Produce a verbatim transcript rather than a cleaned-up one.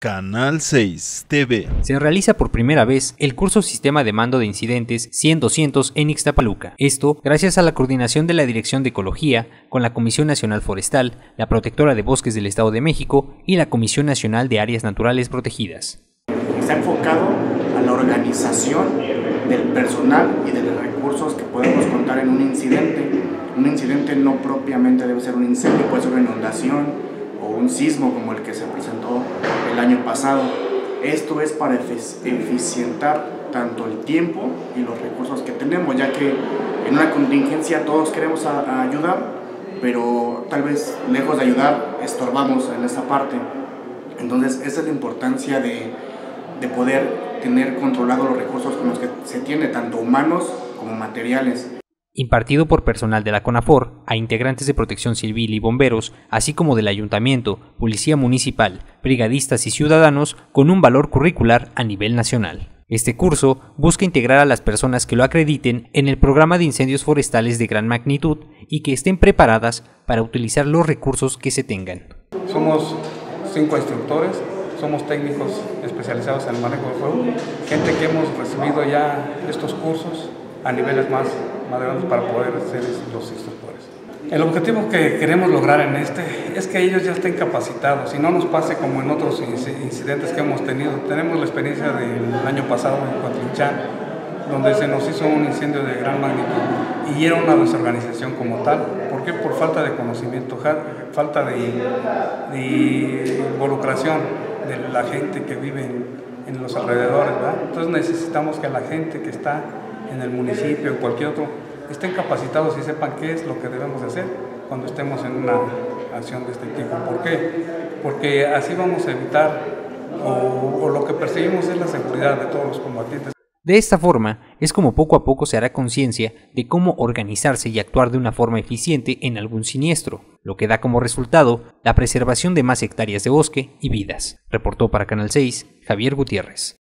Canal seis T V. Se realiza por primera vez el curso Sistema de Mando de Incidentes cien doscientos en Ixtapaluca. Esto gracias a la coordinación de la Dirección de Ecología con la Comisión Nacional Forestal, la Protectora de Bosques del Estado de México y la Comisión Nacional de Áreas Naturales Protegidas. Está enfocado a la organización del personal y de los recursos que podemos contar en un incidente. Un incidente no propiamente debe ser un incendio, puede ser una inundación o un sismo como el que se presentó el año pasado. Esto es para eficientar tanto el tiempo y los recursos que tenemos, ya que en una contingencia todos queremos a, a ayudar, pero tal vez lejos de ayudar estorbamos en esa parte. Entonces esa es la importancia de, de poder tener controlados los recursos con los que se tiene, tanto humanos como materiales. Impartido por personal de la CONAFOR a integrantes de Protección Civil y bomberos, así como del Ayuntamiento, Policía Municipal, brigadistas y ciudadanos, con un valor curricular a nivel nacional. Este curso busca integrar a las personas que lo acrediten en el programa de incendios forestales de gran magnitud y que estén preparadas para utilizar los recursos que se tengan. Somos cinco instructores, somos técnicos especializados en el manejo de fuego, gente que hemos recibido ya estos cursos a niveles más, más grandes para poder ser los instructores. El objetivo que queremos lograr en este es que ellos ya estén capacitados y no nos pase como en otros incidentes que hemos tenido. Tenemos la experiencia del año pasado en Coatlinchán, donde se nos hizo un incendio de gran magnitud y era una desorganización como tal. ¿Por qué? Por falta de conocimiento, falta de, de involucración de la gente que vive en, en los alrededores, ¿verdad? Entonces necesitamos que la gente que está en el municipio, en cualquier otro, estén capacitados y sepan qué es lo que debemos hacer cuando estemos en una acción de este tipo. ¿Por qué? Porque así vamos a evitar, o, o lo que perseguimos es la seguridad de todos los combatientes. De esta forma, es como poco a poco se hará conciencia de cómo organizarse y actuar de una forma eficiente en algún siniestro, lo que da como resultado la preservación de más hectáreas de bosque y vidas. Reportó para Canal seis, Javier Gutiérrez.